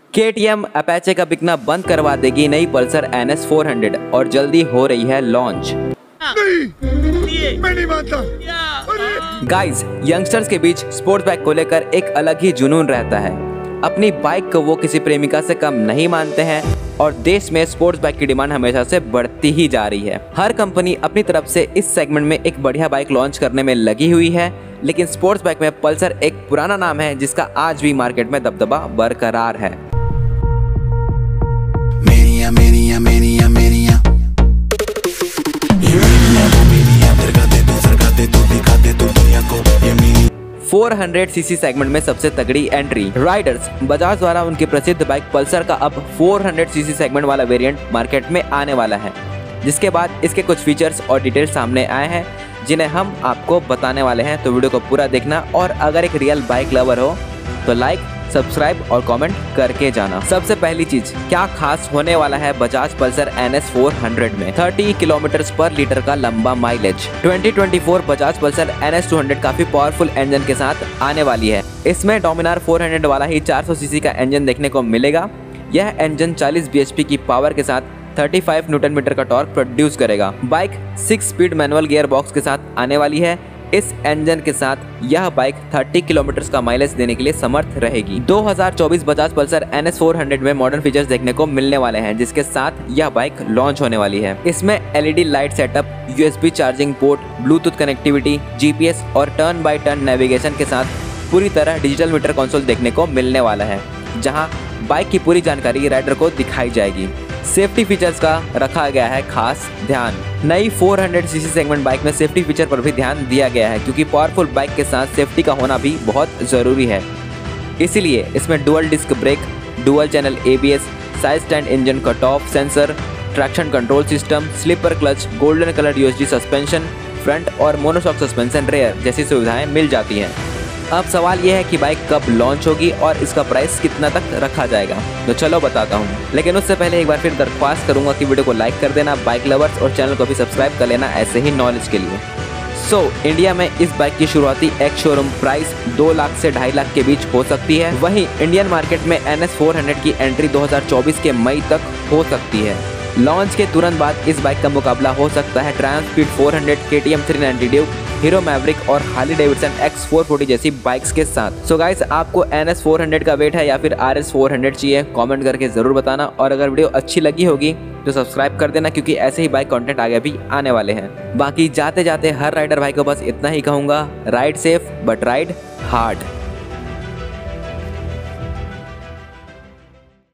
KTM Apache का बिकना बंद करवा देगी नई पल्सर NS 400 और जल्दी हो रही है लॉन्च। मैं नहीं मानता। गाइस, यंगस्टर्स के बीच स्पोर्ट्स बाइक को लेकर एक अलग ही जुनून रहता है। अपनी बाइक को वो किसी प्रेमिका से कम नहीं मानते हैं और देश में स्पोर्ट्स बाइक की डिमांड हमेशा से बढ़ती ही जा रही है। हर कंपनी अपनी तरफ से इस सेगमेंट में एक बढ़िया बाइक लॉन्च करने में लगी हुई है, लेकिन स्पोर्ट्स बाइक में पल्सर एक पुराना नाम है जिसका आज भी मार्केट में दबदबा बरकरार है। मेरिया मेरिया मेरिया मेरिया 400cc सेगमेंट में सबसे तगड़ी एंट्री राइडर्स बजाज द्वारा उनकी प्रसिद्ध बाइक पल्सर का अब 400cc सेगमेंट वाला वेरिएंट मार्केट में आने वाला है, जिसके बाद इसके कुछ फीचर्स और डिटेल्स सामने आए हैं जिन्हें हम आपको बताने वाले हैं। तो वीडियो को पूरा देखना और अगर एक रियल बाइक लवर हो तो लाइक, सब्सक्राइब और कमेंट करके जाना। सबसे पहली चीज, क्या खास होने वाला है बजाज पल्सर NS 400 में? 30 किलोमीटर पर लीटर का लंबा माइलेज। 2024 बजाज पल्सर NS 200 काफी पावरफुल इंजन के साथ आने वाली है। इसमें डोमिनार 400 वाला ही 400cc का इंजन देखने को मिलेगा। यह इंजन 40 bhp की पावर के साथ 35 न्यूटन मीटर का टॉर्क प्रोड्यूस करेगा। Bike 6 speed manual gear box के साथ आने वाली है। इस इंजन के साथ यह बाइक 30 किलोमीटर का माइलेज देने के लिए समर्थ रहेगी। 2024 बजाज पल्सर NS 400 में मॉडर्न फीचर्स देखने को मिलने वाले हैं, जिसके साथ यह बाइक लॉन्च होने वाली है। इसमें LED light setup, USB charging port, Bluetooth connectivity, GPS और टर्न बाय टर्न नेविगेशन के साथ पूरी तरह डिजिटल मीटर कंसोल देखने को मिलने वाला है, जहां बाइक की पूरी जानकारी राइडर को दिखाई जाएगी। सेफ्टी फीचर्स का रखा गया है खास ध्यान। नई 400cc सेगमेंट बाइक में सेफ्टी फीचर पर भी ध्यान दिया गया है, क्योंकि पावरफुल बाइक के साथ सेफ्टी का होना भी बहुत ज़रूरी है। इसीलिए इसमें dual disc brake, dual channel ABS, side stand engine cut off sensor, traction control system, slipper clutch, golden colour USD suspension, front और मोनोशॉक सस्पेंशन रेयर जैसी सुविधाएं मिल जाती हैं। अब सवाल यह है कि बाइक कब लॉन्च होगी और इसका प्राइस कितना तक रखा जाएगा, तो चलो बताता हूँ। लेकिन उससे पहले एक बार फिर दरख्वास्त करूंगा कि वीडियो को लाइक कर देना, बाइक लवर्स, और चैनल को भी सब्सक्राइब कर लेना ऐसे ही नॉलेज के लिए। इंडिया में इस बाइक की शुरुआती एक्स शोरूम प्राइस 2 लाख से 2.5 लाख के बीच हो सकती है। वहीं इंडियन मार्केट में NS 400 की एंट्री 2024 के मई तक हो सकती है। लॉन्च के तुरंत बाद इस बाइक का मुकाबला हो सकता है Triumph speed 400, KTM 390 Duke, Hero Maverick और हार्ली डेविडसन X440 जैसी बाइक्स के साथ। सो गाइस, आपको NS 400 का वेट है या फिर RS 400 चाहिए? कमेंट करके जरूर बताना, और अगर वीडियो अच्छी लगी होगी तो सब्सक्राइब कर देना, क्योंकि ऐसे ही बाइक कंटेंट आगे भी आने वाले हैं। बाकी जाते जाते हर राइडर भाई को बस इतना ही कहूँगा, ride safe but ride hard.